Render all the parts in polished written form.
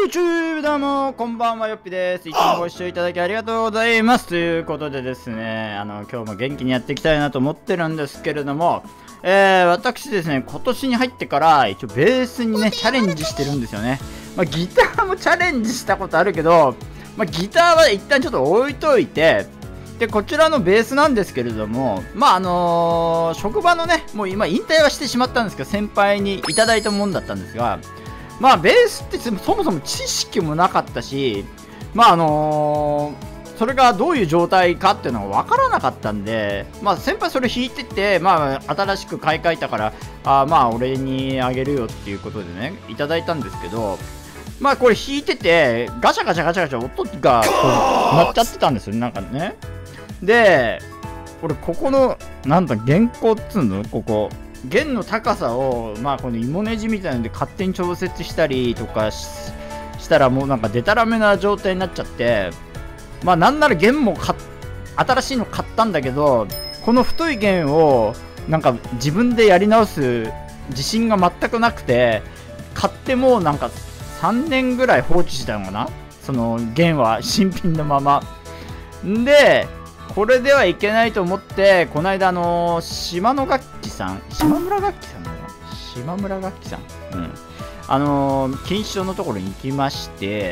YouTube どうも、こんばんは、よっぴです。いつもご視聴いただきありがとうございます。ということでですね、今日も元気にやっていきたいなと思ってるんですけれども、私ですね、今年に入ってから一応ベースにね、チャレンジしてるんですよね。ギターもチャレンジしたことあるけど、ギターは一旦ちょっと置いといて、で、こちらのベースなんですけれども、職場のね、もう今引退はしてしまったんですけど、先輩にいただいたものだったんですが、ベースってそもそも知識もなかったし、それがどういう状態かっていうのが分からなかったんで、先輩それ弾いてて、新しく買い替えたから、俺にあげるよっていうことでね、いただいたんですけど、これ弾いてて、ガチャガチャガチャガチャ音がこう鳴っちゃってたんですよ、なんかね。で、俺ここの、なんだ、弦高っつうのここ。弦の高さを、この芋ネジみたいなので勝手に調節したりとかしたらもうなんかデタラメな状態になっちゃって、なんなら弦も新しいの買ったんだけど、この太い弦をなんか自分でやり直す自信が全くなくて、買ってもうなんか3年ぐらい放置したのかな、その弦は新品のまま。んで、これではいけないと思って、この間島村楽器さん錦糸町のところに行きまして、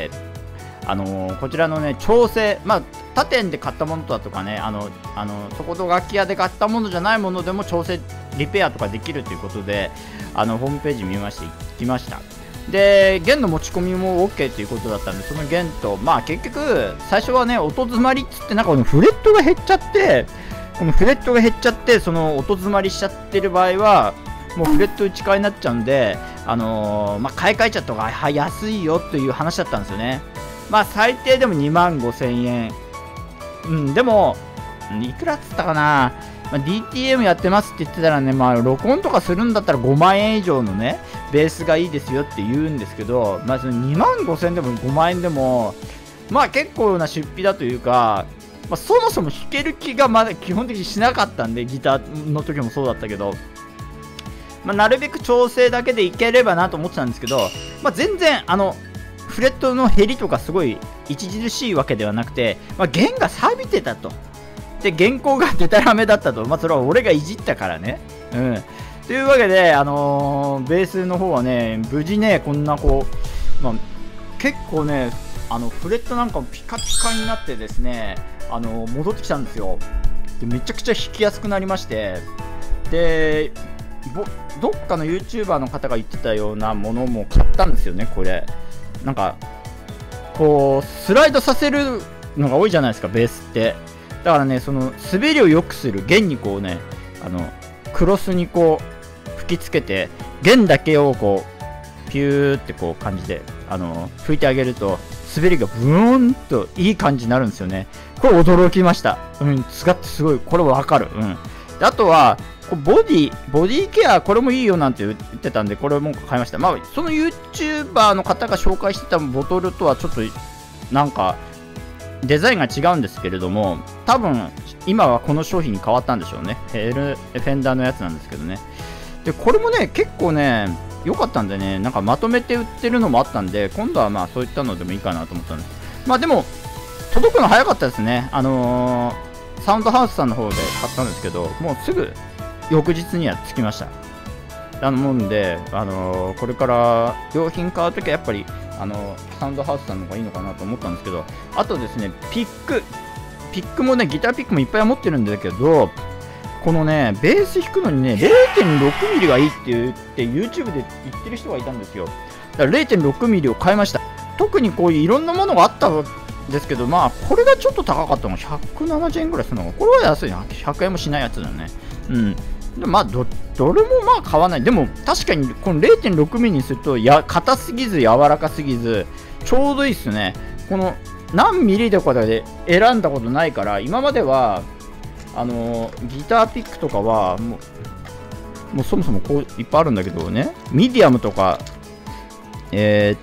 こちらのね、調整、他店で買ったものだとかね、そこの楽器屋で買ったものじゃないものでも調整、リペアとかできるということで、ホームページ見まして行きました。で、弦の持ち込みも OK ということだったんで、その弦と、結局、最初はね、音詰まりっつって、なんかこのフレットが減っちゃって、その音詰まりしちゃってる場合は、もうフレット打ち替えになっちゃうんで、買い替えちゃった方が安いよという話だったんですよね。最低でも25,000円。でも、いくらっつったかな、DTM やってますって言ってたらね、録音とかするんだったら5万円以上のね、ベースがいいですよって言うんですけど、その25,000円でも5万円でも、結構な出費だというか、そもそも弾ける気が基本的にしなかったんで、ギターの時もそうだったけど、なるべく調整だけでいければなと思ってたんですけど、全然、フレットの減りとかすごい著しいわけではなくて、弦が錆びてたと。で、原稿がデタラメだったと。それは俺がいじったからね。というわけで、ベースの方はね、無事ね、こんなこう、結構ね、フレットなんかもピカピカになってですね、戻ってきたんですよ。で、めちゃくちゃ弾きやすくなりまして、で、どっかの YouTuber の方が言ってたようなものも買ったんですよね、これ。なんか、こう、スライドさせるのが多いじゃないですか、ベースって。だからね、その滑りを良くする弦にこうね、クロスにこう吹きつけて、弦だけをこうピューってこう感じで吹いてあげると、滑りがブーンといい感じになるんですよね。これ驚きました。使ってすごい、これわかる。で、あとはボディケア、これもいいよなんて言ってたんで、これも買いました。その YouTuber の方が紹介してたボトルとはちょっとなんかデザインが違うんですけれども、多分今はこの商品に変わったんでしょうね。フェンダーのやつなんですけどね。で、これもね、結構ね、良かったんでね、なんかまとめて売ってるのもあったんで、今度はそういったのでもいいかなと思ったんです。でも、届くの早かったですね。サウンドハウスさんの方で買ったんですけど、もうすぐ翌日には着きました。なので、これから良品買うときはやっぱり、サウンドハウスさんの方がいいのかなと思ったんですけど、あとですね、ピックもね、ギターピックもいっぱい持ってるんだけど、このね、ベース弾くのにね、0.6 ミリがいいって言って、YouTube で言ってる人がいたんですよ。だから 0.6 ミリを買いました。特にこういういろんなものがあったんですけど、これがちょっと高かったのが170円ぐらいするのが、これは安いな。100円もしないやつだね。でどれも買わない。でも確かにこの 0.6 ミリにすると硬すぎず柔らかすぎずちょうどいいっすね。この何ミリとかで選んだことないから、今まではギターピックとかはもうそもそもこういっぱいあるんだけどね、ミディアムとかミデ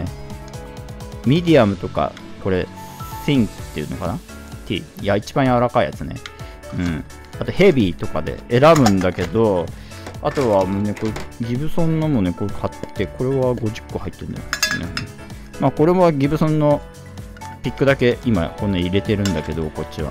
ィアムとか、これシンっていうのかな、 T、 いや一番柔らかいやつね。あとヘビーとかで選ぶんだけど、あとはもうね、これギブソンのもね、これ買って、これは50個入ってるんだよね。 まあこれもギブソンのピックだけ今こんな入れてるんだけど、こっちは。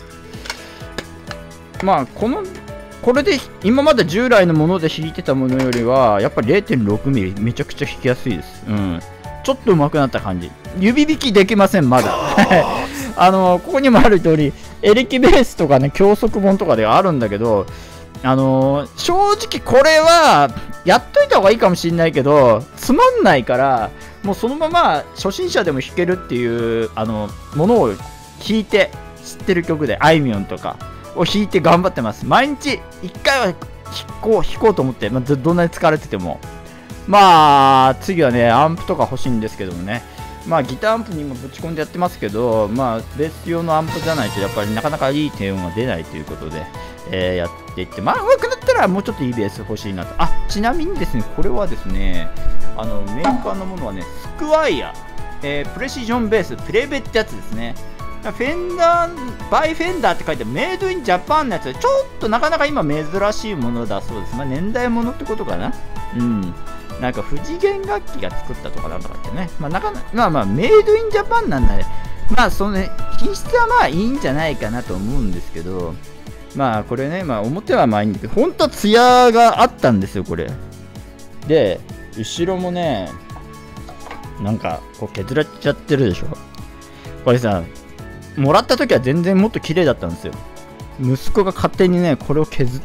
まあこれで今まで従来のもので弾いてたものよりはやっぱり 0.6 ミリめちゃくちゃ弾きやすいです。うん。ちょっと上手くなった感じ。指弾きできません、まだ。ここにもある通り、エレキベースとかね、教則本とかではあるんだけど、正直これは、やっといた方がいいかもしんないけど、つまんないから、もうそのまま初心者でも弾けるっていう、ものを弾いて、知ってる曲で、あいみょんとかを弾いて頑張ってます。毎日1回は弾こうと思って、まあ、どんなに疲れてても。まあ、次はね、アンプとか欲しいんですけどもね。まあ、ギターアンプにもぶち込んでやってますけど、まあ、ベース用のアンプじゃないと、やっぱりなかなかいい低音が出ないということで、やっていって、まあ、上手くなったらもうちょっといいベース欲しいなと。あ、ちなみにですね、これはですね、メーカーのものはね、スクワイヤ、プレシジョンベース、プレベってやつですね。フェンダー、バイフェンダーって書いてメイドインジャパンのやつで、ちょっとなかなか今珍しいものだそうです。まあ、年代物ってことかな。うん。なんか、富士弦楽器が作ったとかなんとかってね。まあ、メイドインジャパンなんで、まあ、そのね、品質はまあいいんじゃないかなと思うんですけど、まあ、これね、まあ、表はまあいいんだけど、ほんとツヤがあったんですよ、これ。で、後ろもね、なんか、こう削られちゃってるでしょ。これさ、もらった時は全然もっと綺麗だったんですよ。息子が勝手にね、これを削って、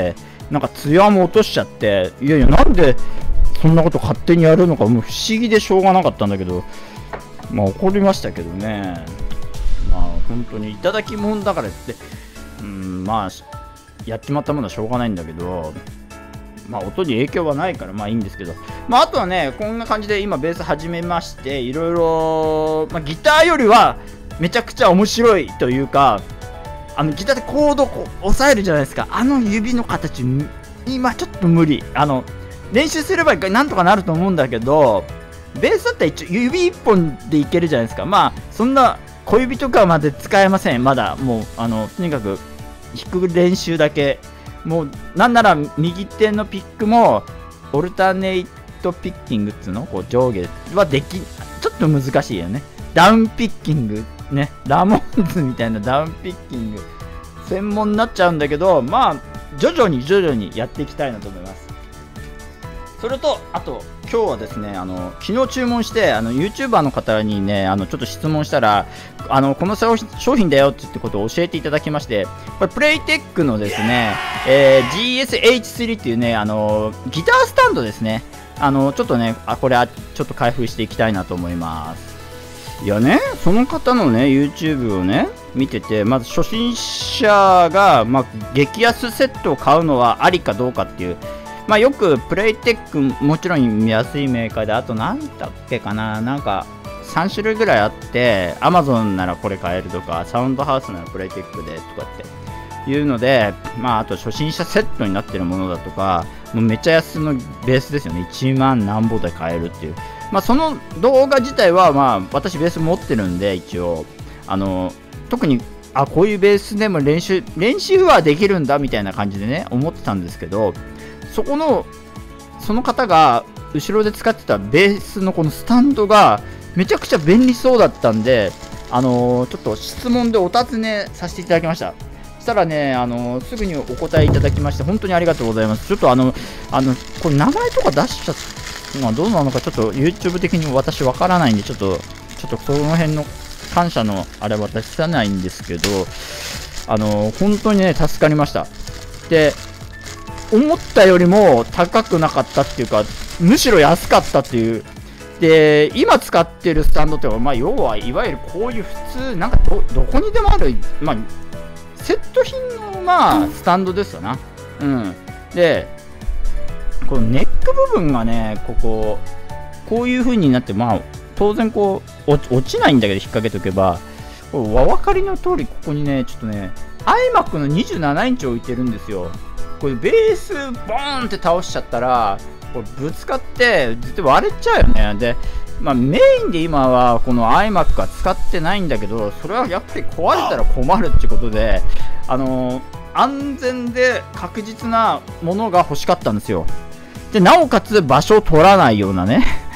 なんかツヤも落としちゃって、いやいや、なんでそんなこと勝手にやるのか、もう不思議でしょうがなかったんだけど、まあ怒りましたけどね。まあ本当にいただき物だからって、まあ、やっちまったものはしょうがないんだけど、まあ音に影響はないからまあいいんですけど、まああとはね、こんな感じで今ベース始めまして、いろいろ、まあギターよりはめちゃくちゃ面白いというか、ギターでコードを押さえるじゃないですか。指の形、今ちょっと無理。練習すればなんとかなると思うんだけど、ベースだったら一応指1本でいけるじゃないですか。まあ、そんな小指とかまで使えません。まだ。もう、とにかく弾く練習だけ。もう、なんなら右手のピックも、オルタネイトピッキングっていうのこう上下はちょっと難しいよね。ダウンピッキング。ね、ラモンズみたいなダウンピッキング専門になっちゃうんだけど、まあ徐々にやっていきたいなと思います。それとあと今日はですね、昨日注文してYouTuber の方にねちょっと質問したらこの商品だよって言ってことを教えていただきまして、これプレイテックのですね、GSH3 っていうねギタースタンドですね。ちょっとねこれちょっと開封していきたいなと思います。いやね、その方のね、YouTube をね、見てて、まず初心者が、まあ、激安セットを買うのはありかどうかっていう、まあ、よくプレイテック、もちろん安いメーカーで、あと何だっけかな、なんか3種類ぐらいあって、Amazon ならこれ買えるとか、サウンドハウスならプレイテックでとかっていうので、まあ、あと初心者セットになってるものだとか、もうめっちゃ安のベースですよね、1万何ぼで買えるっていう。まあその動画自体はまあ私ベース持ってるんで一応特にこういうベースでも練習はできるんだみたいな感じでね思ってたんですけど、その方が後ろで使ってたベースのこのスタンドがめちゃくちゃ便利そうだったんでちょっと質問でお尋ねさせていただきました。したらねすぐにお答えいただきまして本当にありがとうございます。ちょっとこれ名前とか出しちゃってまあどうなのかちょっと YouTube 的に私わからないんでちょっとその辺の感謝のあれは出さないんですけど本当にね助かりました。で思ったよりも高くなかったっていうかむしろ安かったっていう。で今使ってるスタンドってまあ要はいわゆるこういう普通なんかどこにでもあるまあセット品のまあスタンドですよな。でこのネック部分がねこういう風になってまあ当然こう落ちないんだけど引っ掛けとけばお分かりの通りここにねちょっとね iMac の27インチ置いてるんですよ。これベースボーンって倒しちゃったらこれぶつかって絶対割れちゃうよね。でまあメインで今はこの iMac は使ってないんだけどそれはやっぱり壊れたら困るってことで安全で確実なものが欲しかったんですよ。でなおかつ場所を取らないようなね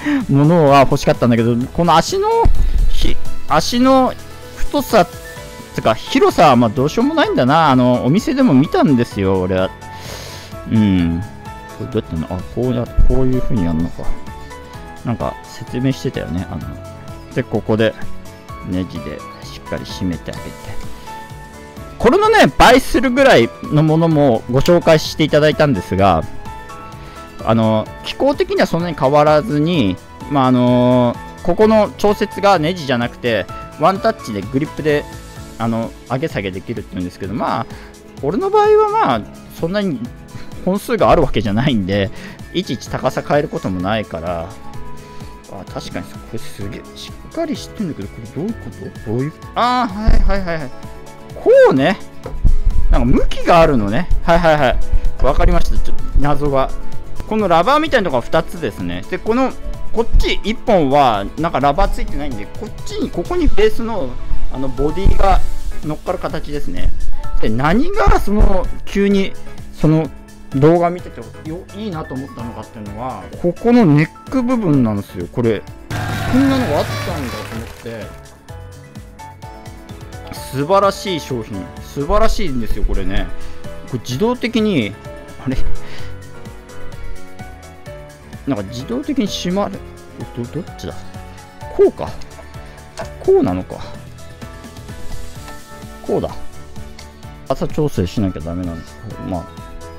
ものは欲しかったんだけど、この足の太さつか広さはまあどうしようもないんだな。お店でも見たんですよ、俺は。うん。これどうやってんの？あ、こういう風にやるのか。なんか説明してたよね。で、ここでネジでしっかり締めてあげて。これのね、倍するぐらいのものもご紹介していただいたんですが、機構的にはそんなに変わらずに、まあ、ここの調節がネジじゃなくて、ワンタッチでグリップで、上げ下げできるって言うんですけど、まあ、俺の場合はまあ、そんなに本数があるわけじゃないんで、いちいち高さ変えることもないから、確かにこれすげえしっかりしてんだけど、これどういうことどういう、はい。こうね。なんか向きがあるのね。はい。わかりました。ちょっと謎が。このラバーみたいなのが2つですね。で、こっち1本は、なんかラバーついてないんで、ここにベースの、ボディが乗っかる形ですね。で、何が急に、動画見てていいなと思ったのかっていうのは、ここのネック部分なんですよ。これ、こんなのがあったんだと思って、素晴らしい商品。素晴らしいんですよ、これね。これ自動的に、なんか自動的に閉まる。どっちだ？こうか。こうなのか。こうだ。朝調整しなきゃダメなんです。まあ。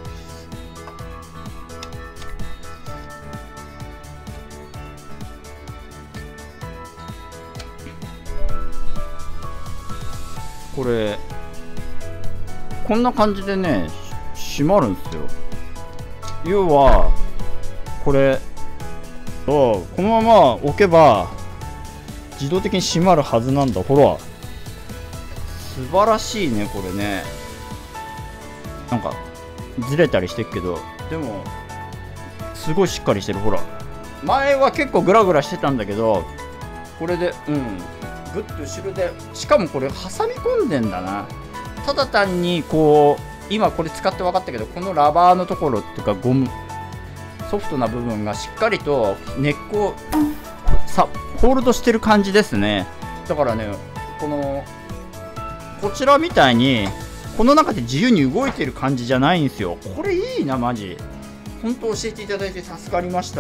これ、こんな感じでね、閉まるんですよ。要は、これこのまま置けば自動的に閉まるはずなんだ。ほら、素晴らしいね、これね。なんかずれたりしてるけど、でもすごいしっかりしてる。ほら、前は結構グラグラしてたんだけど、これでグッと後ろで、しかもこれ挟み込んでんだな。ただ単にこう、今これ使って分かったけど、このラバーのところっていうかゴムソフトな部分がしっかりと根っこをホールドしてる感じですね。だからね、こちらみたいにこの中で自由に動いてる感じじゃないんですよ。これいいな、マジ。本当教えていただいて助かりました。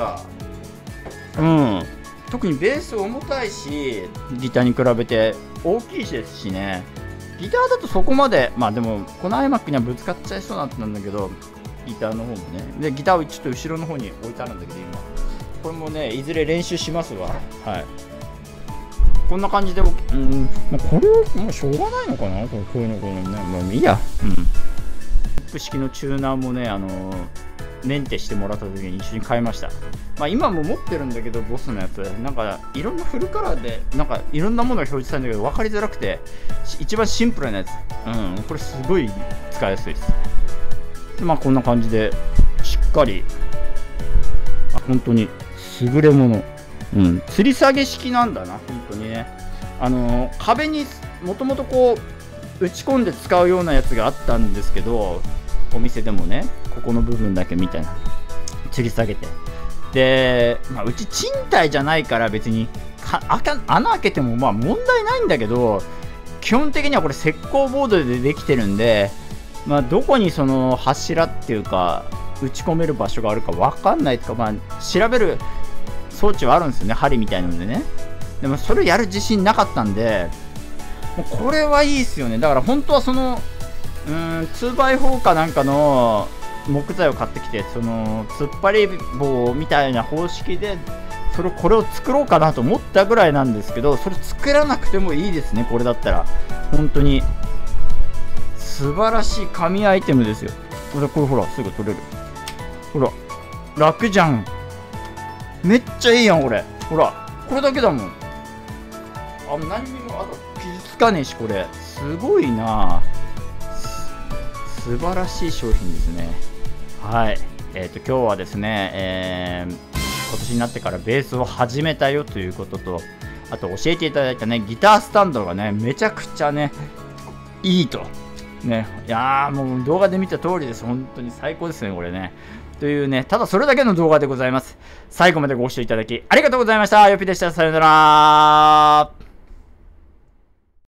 特にベース重たいし、ギターに比べて大きいですしね。ギターだとそこまで、まあでもこの iMac にはぶつかっちゃいそうなんだけど、ギターの方もね。で、ギターをちょっと後ろの方に置いてあるんだけど、今。これもね、いずれ練習しますわ。はい。こんな感じで、まあ、これはもうしょうがないのかな、こういうのね。まあいいや。式のチューナーもね、メンテしてもらった時に一緒に買いました。まあ今も持ってるんだけど、ボスのやつ。なんか、いろんなフルカラーで、なんかいろんなものが表示されるんだけど、分かりづらくて、一番シンプルなやつ。これすごい使いやすいです。まあこんな感じでしっかり本当に優れもの、吊り下げ式なんだな、本当にね。壁にもともとこう打ち込んで使うようなやつがあったんですけど、お店でもね、ここの部分だけみたいな吊り下げて、で、まあ、うち賃貸じゃないから別に穴開けてもまあ問題ないんだけど、基本的にはこれ石膏ボードでできてるんで、まあ、どこにその柱っていうか打ち込める場所があるか分かんないとか、まあ、調べる装置はあるんですよね、針みたいなのでね。でもそれやる自信なかったんで、もうこれはいいですよね。だから本当はその2x4 かなんかの木材を買ってきて、その突っ張り棒みたいな方式でこれを作ろうかなと思ったぐらいなんですけど、それ作らなくてもいいですね、これだったら。本当に素晴らしい紙アイテムですよ。これほら、すぐ取れる。ほら、楽じゃん。めっちゃいいやん、これ。ほら、これだけだもん。何にも、あと傷つかねえし、これ。すごいな。素晴らしい商品ですね。はい。今日はですね、今年になってからベースを始めたよということと、あと教えていただいたね、ギタースタンドがね、めちゃくちゃね、いいと。 ね、いやーもう動画で見た通りです。本当に最高ですね、これね。というね、ただそれだけの動画でございます。最後までご視聴いただきありがとうございました。よぴでした。さよなら。